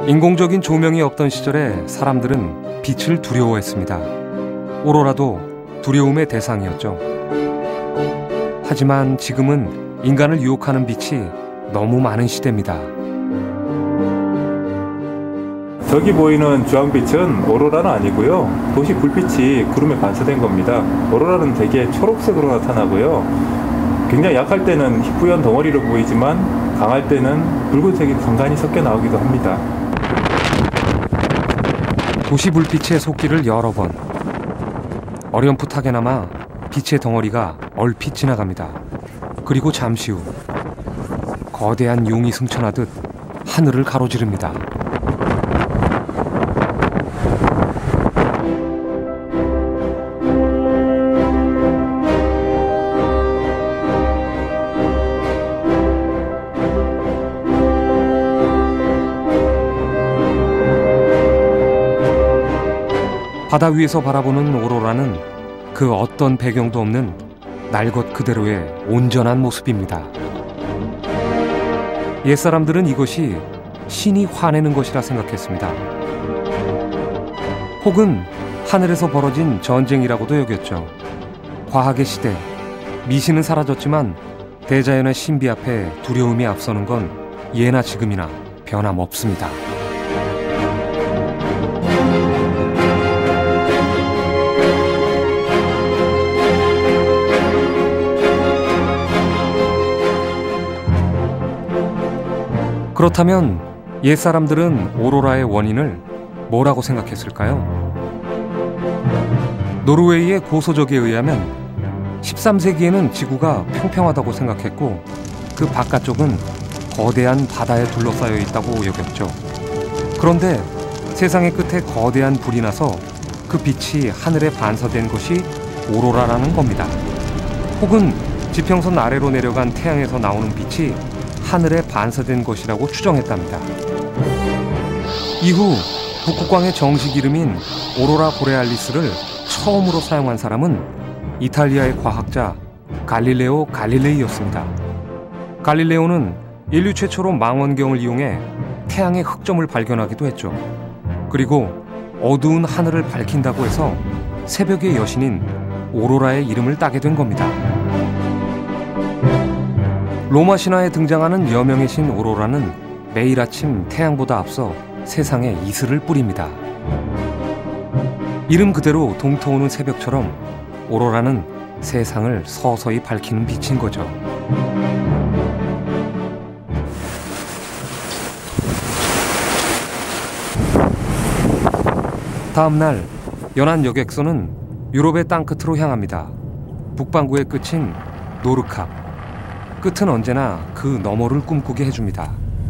인공적인 조명이 없던 시절에 사람들은 빛을 두려워했습니다. 오로라도 두려움의 대상이었죠. 하지만 지금은 인간을 유혹하는 빛이 너무 많은 시대입니다. 저기 보이는 주황빛은 오로라는 아니고요. 도시 불빛이 구름에 반사된 겁니다. 오로라는 대개 초록색으로 나타나고요. 굉장히 약할 때는 희뿌연 덩어리로 보이지만 강할 때는 붉은색이 간간히 섞여 나오기도 합니다. 도시 불빛의 속길을 여러 번 어렴풋하게나마 빛의 덩어리가 얼핏 지나갑니다. 그리고 잠시 후 거대한 용이 승천하듯 하늘을 가로지릅니다. 바다 위에서 바라보는 오로라는 그 어떤 배경도 없는 날 것 그대로의 온전한 모습입니다. 옛사람들은 이것이 신이 화내는 것이라 생각했습니다. 혹은 하늘에서 벌어진 전쟁이라고도 여겼죠. 과학의 시대, 미신은 사라졌지만 대자연의 신비 앞에 두려움이 앞서는 건 예나 지금이나 변함없습니다. 그렇다면 옛사람들은 오로라의 원인을 뭐라고 생각했을까요? 노르웨이의 고소적에 의하면 13세기에는 지구가 평평하다고 생각했고 그 바깥쪽은 거대한 바다에 둘러싸여 있다고 여겼죠. 그런데 세상의 끝에 거대한 불이 나서 그 빛이 하늘에 반사된 것이 오로라라는 겁니다. 혹은 지평선 아래로 내려간 태양에서 나오는 빛이 하늘에 반사된 것이라고 추정했답니다. 이후 북극광의 정식 이름인 오로라 보레알리스를 처음으로 사용한 사람은 이탈리아의 과학자 갈릴레오 갈릴레이였습니다. 갈릴레오는 인류 최초로 망원경을 이용해 태양의 흑점을 발견하기도 했죠. 그리고 어두운 하늘을 밝힌다고 해서 새벽의 여신인 오로라의 이름을 따게 된 겁니다. 로마 신화에 등장하는 여명의 신 오로라는 매일 아침 태양보다 앞서 세상에 이슬을 뿌립니다. 이름 그대로 동터오는 새벽처럼 오로라는 세상을 서서히 밝히는 빛인 거죠. 다음 날 연안 여객선은 유럽의 땅끝으로 향합니다. 북반구의 끝인 노르캅. 끝은 언제나 그 너머를 꿈꾸게 해줍니다.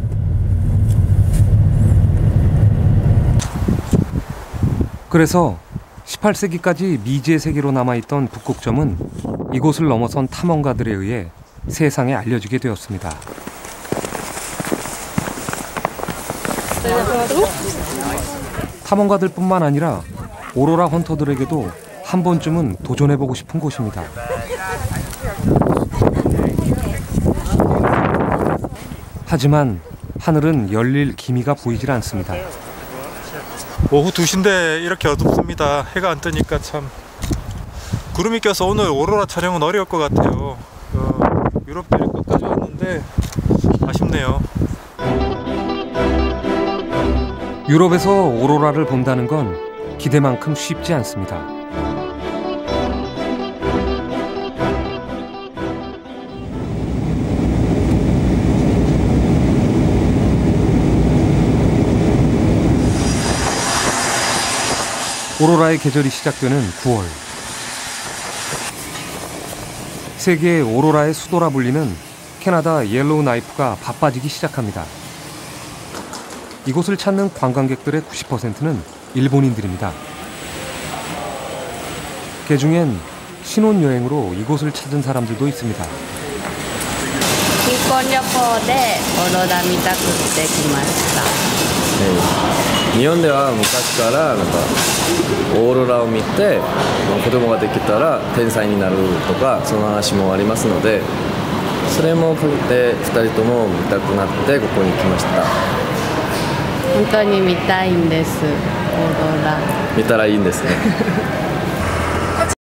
그래서 18세기까지 미지의 세계로 남아있던 북극점은 이곳을 넘어선 탐험가들에 의해 세상에 알려지게 되었습니다. 탐험가들뿐만 아니라 오로라 헌터들에게도 한 번쯤은 도전해보고 싶은 곳입니다. 하지만 하늘은 열릴 기미가 보이질 않습니다. 오후 2시인데 이렇게 어둡습니다. 해가 안 뜨니까 참 구름이 껴서 오늘 오로라 촬영은 어려울 것 같아요. 유럽들이 끝까지 왔는데 아쉽네요. 유럽에서 오로라를 본다는 건 기대만큼 쉽지 않습니다. 오로라의 계절이 시작되는 9월. 세계의 오로라의 수도라 불리는 캐나다 옐로우 나이프가 바빠지기 시작합니다. 이곳을 찾는 관광객들의 90%는 일본인들입니다. 그중엔 신혼여행으로 이곳을 찾은 사람들도 있습니다. 新婚旅行でオーロラ見たくって来ました。 日本では昔からなんかオーロラを見て子供ができたら天才になるとかその話もありますので、それもかけて2人とも見たくなってここに来ました。 当に見たいんです、オーロラ。 見たらいいんですね